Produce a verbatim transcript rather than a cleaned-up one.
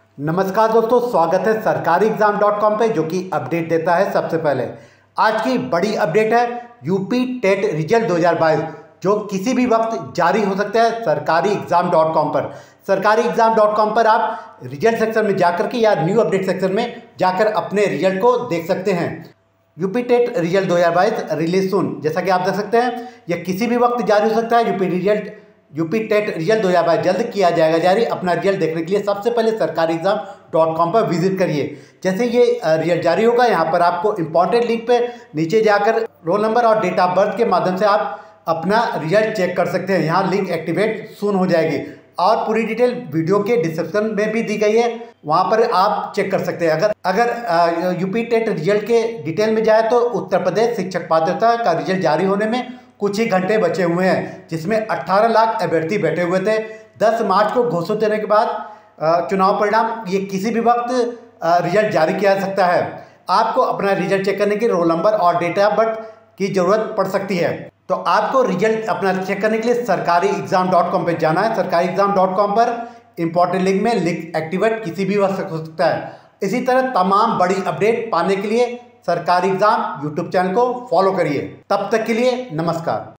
नमस्कार दोस्तों, स्वागत है सरकारी एग्जाम डॉट कॉम पे जो कि अपडेट देता है। सबसे पहले आज की बड़ी अपडेट है यूपी टेट रिजल्ट दो हज़ार बाईस जो किसी भी वक्त जारी हो सकता है सरकारी एग्जाम डॉट कॉम पर। सरकारी एग्जाम डॉट कॉम पर आप रिजल्ट सेक्शन में जाकर के या न्यू अपडेट सेक्शन में जाकर अपने रिजल्ट को देख सकते हैं। यूपी टेट रिजल्ट दो हज़ार बाईस रिलीज सुन, जैसा कि आप देख सकते हैं यह किसी भी वक्त जारी हो सकता है। UP result UP TET result दो हज़ार बाईस जल्द किया जाएगा जारी। अपना रिजल्ट देखने के लिए सबसे पहले सरकारी एग्जाम डॉट कॉम पर विजिट करिए। जैसे ये रिजल्ट जारी होगा, यहाँ पर आपको इंपॉर्टेंट लिंक पे नीचे जाकर रोल नंबर और डेट ऑफ बर्थ के माध्यम से आप अपना रिजल्ट चेक कर सकते हैं। यहाँ लिंक एक्टिवेट सून हो जाएगी और पूरी डिटेल वीडियो के डिस्क्रिप्शन में भी दी गई है, वहाँ पर आप चेक कर सकते हैं। अगर अगर यूपी टेट रिजल्ट के डिटेल में जाए तो उत्तर प्रदेश शिक्षक पात्रता का रिजल्ट जारी होने में कुछ ही घंटे बचे हुए हैं, जिसमें अठारह लाख अभ्यर्थी बैठे हुए थे। दस मार्च को घोषित देने के बाद चुनाव परिणाम ये किसी भी वक्त रिजल्ट जारी किया जा सकता है। आपको अपना रिजल्ट चेक करने के रोल नंबर और डेट ऑफ बर्थ की ज़रूरत पड़ सकती है, तो आपको रिजल्ट अपना चेक करने के लिए सरकारी एग्जाम डॉट कॉम पर जाना है। सरकारी एग्जाम डॉट कॉम पर इंपॉर्टेंट लिंक में लिंक एक्टिवेट किसी भी वक्त हो सकता है। इसी तरह तमाम बड़ी अपडेट पाने के लिए सरकारी एग्जाम यूट्यूब चैनल को फॉलो करिए। तब तक के लिए नमस्कार।